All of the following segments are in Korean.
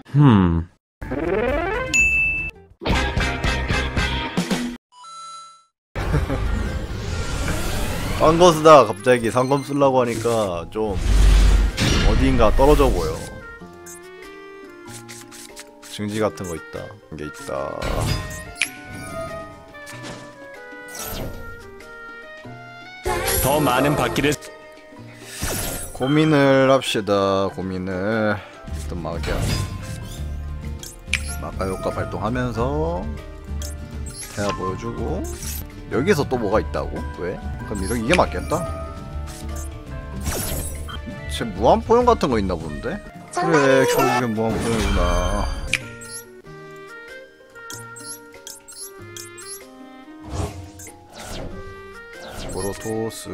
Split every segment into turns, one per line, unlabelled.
딴 거 쓰다가 갑자기 상검 쓰려고 하니까 좀 어디인가 떨어져 보여. 증지 같은 거 있다. 이게 있다.
더 많은 바퀴를
고민을 합시다. 고민을. 일단 막이야. 마카 효과 발동하면서 태아 보여주고. 여기서 또 뭐가 있다고? 왜? 그럼 이게 맞겠다? 쟤 무한포용 같은 거 있나 본데? 그래, 결국엔 무한포용이구나. 보로토스.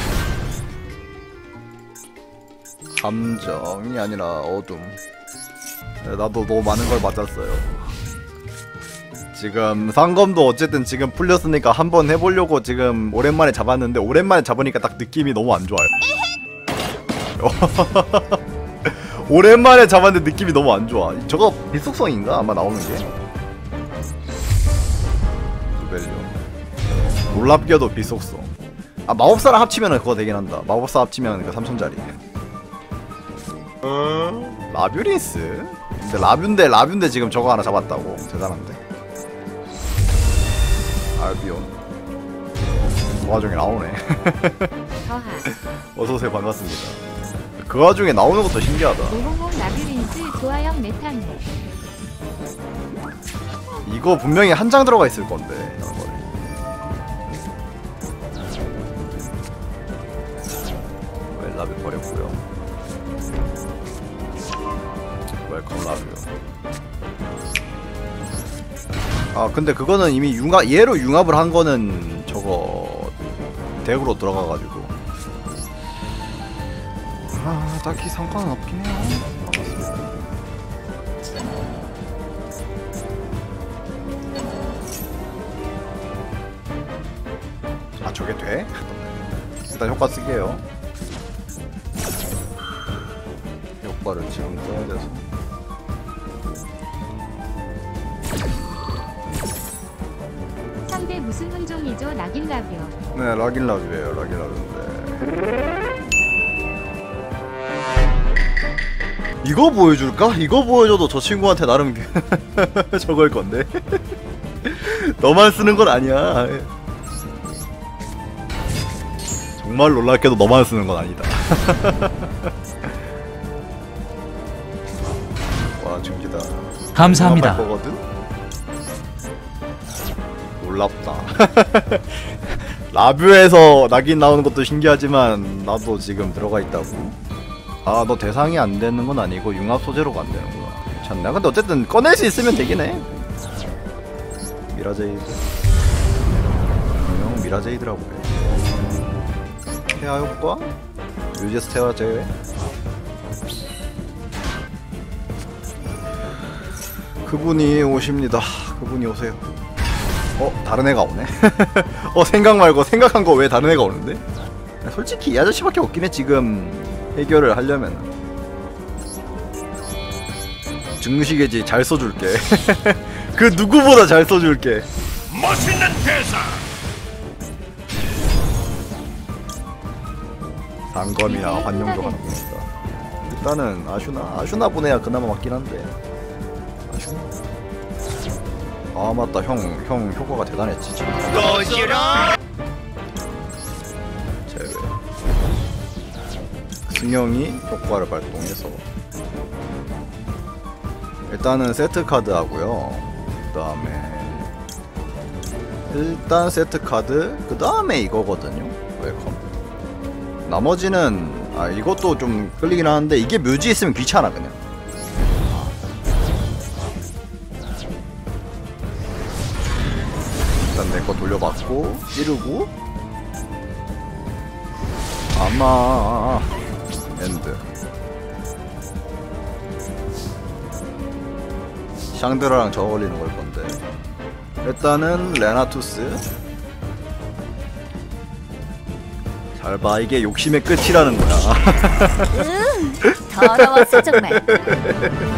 감정이 아니라 어둠. 나도 너무 많은 걸 맞았어요. 지금 상검도 어쨌든 지금 풀렸으니까 한번 해보려고 지금 오랜만에 잡았는데, 오랜만에 잡으니까 딱 느낌이 너무 안 좋아요. 오랜만에 잡았는데 느낌이 너무 안 좋아. 저거 비속성인가? 아마 나오는 게. 르벨리온. 놀랍게도 비속성. 아, 마법사랑 합치면은 그거 되긴 한다. 마법사 합치면 그 3000짜리. 라뷰린스? 근데 라뷰인데 지금 저거 하나 잡았다고. 대단한데. 알비온. 그 와중에 나오네. 어서오세요. 반갑습니다. 그 와중에 나오는 것도 신기하다.
500 라뷰린스 조화형 메탄을.
이거 분명히 한 장 들어가 있을 건데. 웰라뷰 버렸고요. 웰컴 라뷰. 아, 근데 그거는 이미 얘로 융합을 한 거는 저거 덱으로 들어가가지고. 아, 딱히 상관은 없긴 해요. 아, 저게 돼? 일단 효과 쓸게요. 효과를 지금 써야 돼서.
상대 무슨 혼종이죠? 라길라뷰.
네, 라길라뷰예요. 라길라뷰인데. 이거 보여줄까? 이거 보여줘도 저 친구한테 나름 저걸 건데. 너만 쓰는 건 아니야. 정말 놀랍게도 너만 쓰는 건 아니다. 와, 중지다.
감사합니다.
놀랍다. 라뷰에서 낙인 나오는 것도 신기하지만 나도 지금 들어가 있다고. 아, 너 대상이 안 되는 건 아니고 융합 소재로가 안 되는구나. 괜찮네. 근데 어쨌든 꺼낼 수 있으면 되긴 해. 미라제이드. 형 미라제이드라고 해. 태아 효과? 뮤제스 태아 제외? 그분이 오십니다. 그분이 오세요. 다른 애가 오네. 생각 말고 생각한 거 왜 다른 애가 오는데? 솔직히 이 아저씨밖에 없긴 해. 지금 해결을 하려면. 증시계지 잘 써줄게. 그 누구보다 잘 써줄게.
멋있는 대사.
상검이나 환영도가 나옵니다. 일단은 아슈나 보내야 그나마 맞긴 한데. 아슈나. 아, 맞다. 형 효과가 대단했지 지금. 제외. 승영이 효과를 발동해서 일단은 세트 카드 하고요. 일단 세트 카드. 그 다음에 이거거든요. 웰컴. 나머지는 이것도 좀 끌리긴 하는데 이게 묘지 있으면 귀찮아 그냥. 일단 내 거 돌려받고 찌르고 아마 엔드. 샹드라랑 저어 걸리는 걸 건데 일단은 레나투스. 잘 봐, 이게 욕심의 끝이라는 거야.
더러웠어 정말.